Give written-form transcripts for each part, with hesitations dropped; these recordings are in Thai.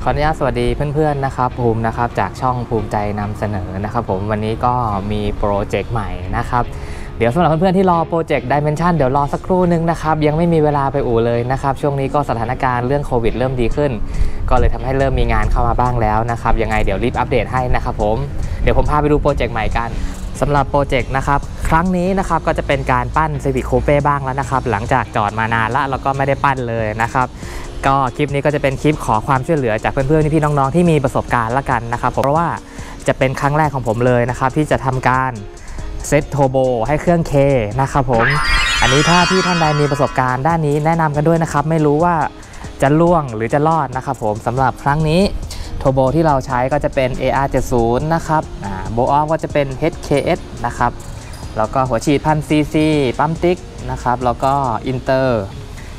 ขออนุญาตสวัสดีเพื่อนๆนะครับภูมินะครับจากช่องภูมิใจนำเสนอนะครับผมวันนี้ก็มีโปรเจกต์ใหม่นะครับเดี๋ยวสำหรับเพื่อนๆที่รอโปรเจกต์ Dimension เดี๋ยวรอสักครู่นึงนะครับยังไม่มีเวลาไปอู่เลยนะครับช่วงนี้ก็สถานการณ์เรื่องโควิดเริ่มดีขึ้นก็เลยทำให้เริ่มมีงานเข้ามาบ้างแล้วนะครับยังไงเดี๋ยวรีบอัปเดตให้นะครับผมเดี๋ยวผมพาไปดูโปรเจกต์ใหม่กันสำหรับโปรเจกต์นะครับครั้งนี้นะครับก็จะเป็นการปั้น Civic Coupe บ้างแล้วนะครับหลังจากจอดมานานละแล้วก็ไม่ได้ปั้นเลยนะครับก็คลิปนี้ก็จะเป็นคลิปขอความช่วยเหลือจากเพื่อนๆพี่ๆน้องๆที่มีประสบการณ์ละกันนะครับเพราะว่าจะเป็นครั้งแรกของผมเลยนะครับที่จะทำการเซตโทโบให้เครื่อง K นะครับผมอันนี้ถ้าพี่ท่านใดมีประสบการณ์ด้านนี้แนะนำกันด้วยนะครับไม่รู้ว่าจะล่วงหรือจะรอดนะครับผมสำหรับครั้งนี้โทโบที่เราใช้ก็จะเป็น AR70 นะครับโบออฟก็จะเป็น HKS นะครับแล้วก็หัวฉีด1,000 cc ปั๊มติ๊กนะครับแล้วก็อินเตอร์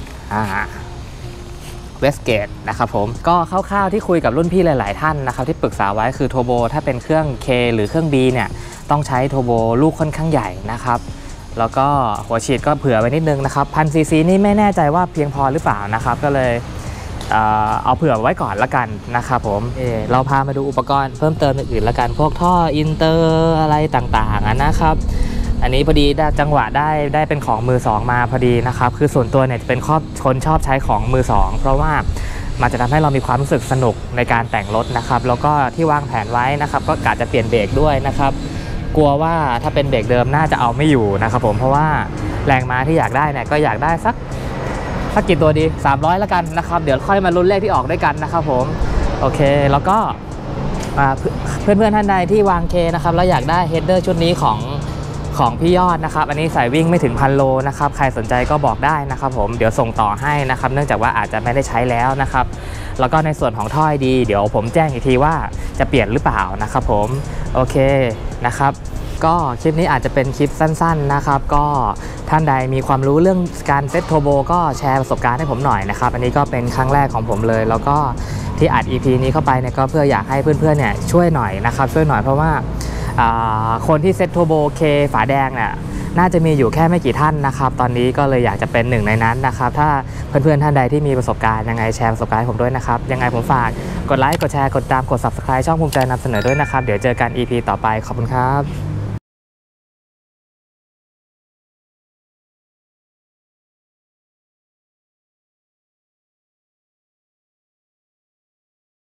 เวสเกตนะครับผมก็คร่าวๆที่คุยกับรุ่นพี่หลายๆท่านนะครับที่ปรึกษาไว้คือโทโบถ้าเป็นเครื่อง K หรือเครื่อง B เนี่ยต้องใช้โทโบลูกค่อนข้างใหญ่นะครับแล้วก็หัวฉีดก็เผื่อไว้นิดนึงนะครับ1,000 cc นี่ไม่แน่ใจว่าเพียงพอหรือเปล่านะครับก็เลยเอาเผื่อไว้ก่อนละกันนะครับผมเราพามาดูอุปกรณ์เพิ่มเติมอื่นๆละกันพวกท่ออินเตอร์อะไรต่างๆนะครับอันนี้พอดีได้จังหวะได้เป็นของมือสองมาพอดีนะครับคือส่วนตัวเนี่ยเป็นคนชอบใช้ของมือสองเพราะว่ามันจะทำให้เรามีความรู้สึกสนุกในการแต่งรถนะครับแล้วก็ที่วางแผนไว้นะครับก็กะจะเปลี่ยนเบรกด้วยนะครับกลัวว่าถ้าเป็นเบรกเดิมน่าจะเอาไม่อยู่นะครับผมเพราะว่าแรงม้าที่อยากได้เนี่ยก็อยากได้สักกี่ตัวดี300แล้วกันนะครับเดี๋ยวค่อยมาลุ้นเลขที่ออกด้วยกันนะครับผมโอเคแล้วก็เพื่อนๆท่านใดที่วางเคนะครับแล้วอยากได้เฮดเดอร์ชุดนี้ของพี่ยอดนะครับอันนี้ใส่วิ่งไม่ถึง1,000 โลนะครับใครสนใจก็บอกได้นะครับผมเดี๋ยวส่งต่อให้นะครับเนื่องจากว่าอาจจะไม่ได้ใช้แล้วนะครับแล้วก็ในส่วนของท่อดีเดี๋ยวผมแจ้งอีกทีว่าจะเปลี่ยนหรือเปล่านะครับผมโอเคนะครับก็คลิปนี้อาจจะเป็นคลิปสั้นๆนะครับก็ท่านใดมีความรู้เรื่องการเซตโทโบก็แชร์ประสบการณ์ให้ผมหน่อยนะครับอันนี้ก็เป็นครั้งแรกของผมเลยแล้วก็ที่อัด EP นี้เข้าไปเนี่ยก็เพื่ออยากให้เพื่อนๆเนี่ยช่วยหน่อยนะครับช่วยหน่อยเพราะว่าคนที่เซ็ตโทโบเคฝาแดงเนี่ยน่าจะมีอยู่แค่ไม่กี่ท่านนะครับตอนนี้ก็เลยอยากจะเป็นหนึ่งในนั้นนะครับถ้าเพื่อนๆท่านใดที่มีประสบการณ์ยังไงแชร์ประสบการณ์ให้ผมด้วยนะครับยังไงผมฝากกดไลค์กดแชร์กดตามกด Subscribe ช่องภูมิใจนำเสนอด้วยนะครับเดี๋ยวเจอกัน EP ต่อไปขอบคุณครับ